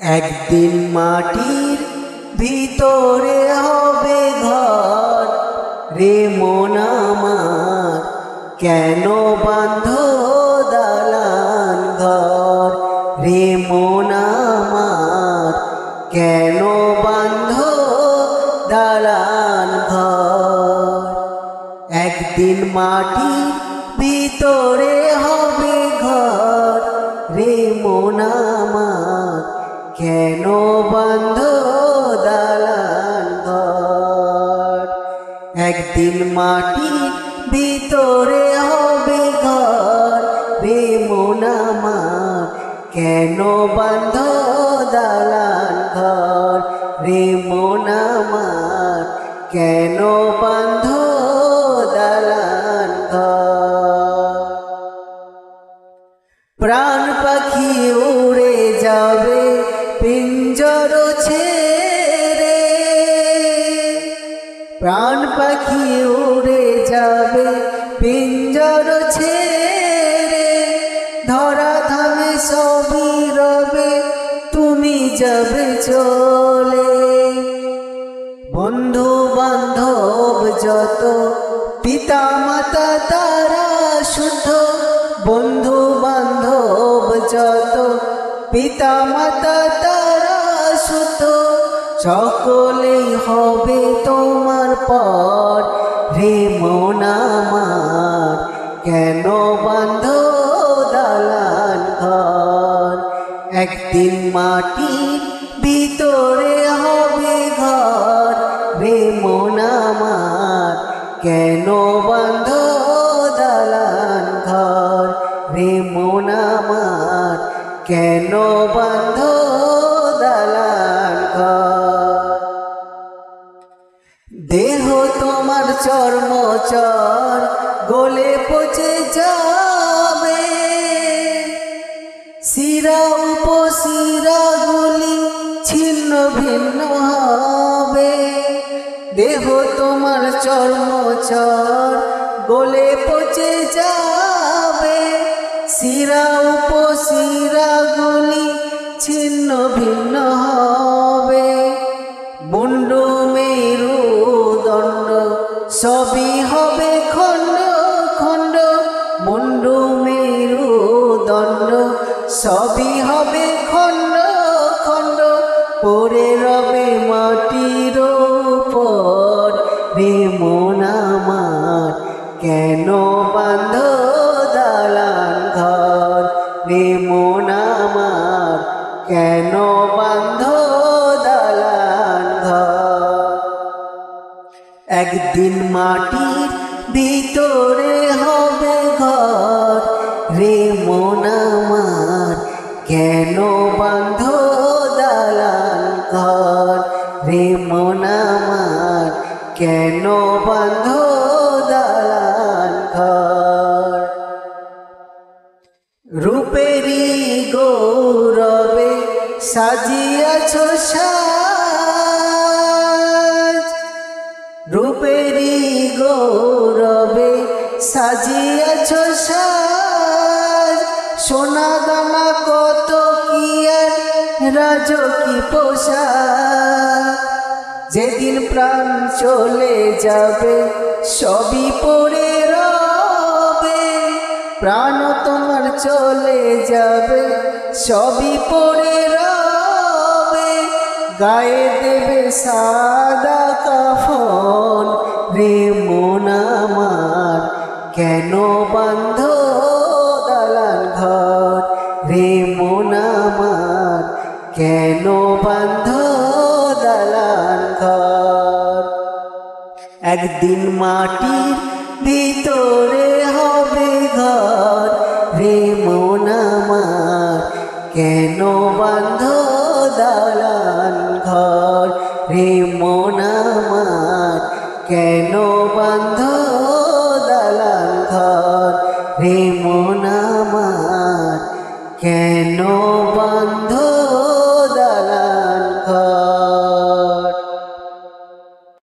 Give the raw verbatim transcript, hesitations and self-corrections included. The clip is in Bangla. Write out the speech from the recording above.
একদিন মাটির ভিতরে হবে ঘর রে মন আমার, কেন বাঁধ দালান ঘর রে মন আমার, কেন বাঁধ দালান ঘর। একদিন মাটির ভিতরে হবে ঘর রে মন আমার, কেন বাঁধ দালান ঘর। একদিন মাটির ভিতরে হবে ঘর রে মন আমার, কেন বাঁধ দালান ঘর রে মন আমার, কেন বাঁধ দালান ঘর। প্রাণ পাখি উড়ে যাবে পিঞ্জর ছেড়ে, প্রাণ পাখি উড়ে যাবে পিঞ্জর ছেড়ে, ধরা ধামে সবই রবে তুমি যাবে চলে। বন্ধু বান্ধব যত পিতা মাতা তারা শুদ্ধ, বন্ধু বান্ধব যত পিতা মাতা তারা শুদ্ধ, সকলেই হবে তোমার পর রে মন আমার, কেন বাঁধ দালান ঘর। একদিন মাটির ভিতরে হবে ঘর রে মন আমার, কেন বাঁধ দালান ঘর রে মন আমার, কেন বাঁধ দালান ঘর। দেহ তোমার চর্মচর গলে পচে যাবে, শিরা উপশিরা গুলি ছিন্ন ভিন্ন হবে। দেহ তোমার চর্মচর গলে পচে যাবে, শিরা উপশিরা গুলি ছিন্ন ভিন্ন হবে। মুন্ডু মেরু দণ্ড সবই হবে খণ্ড খণ্ড, মুন্ডু মেরু দণ্ড সবই হবে খণ্ড খণ্ড, পড়ে রবে মাটির উপর রে মন আমার, কেন বাঁধ দালান ঘর রে মন আমার, কেন বাঁধ দালান ঘর। একদিন মাটির ভিতরে হবে ঘর রে মন আমার, কেন বাঁধ দালান ঘর রে মন আমার, কেন বাঁধ দালান ঘর। রূপেরি গৌরবে সাজিয়াছ সাজ, রূপেরি গৌরবে সাজিয়াছ সাজ, সোনা দানা কত কি আর রাজকী পোশাক। যেদিন প্রাণ চলে যাবে সবই পড়ে রবে, প্রাণ তোমার চলে যাবে সবই পড়ে রবে, গায়ে দেবে সাদা কাফন রে মন আমার, কেন বাঁধ দালান ঘর রে মন আমার, কেন বাঁধ দালান ঘর। একদিন মাটির ভিতর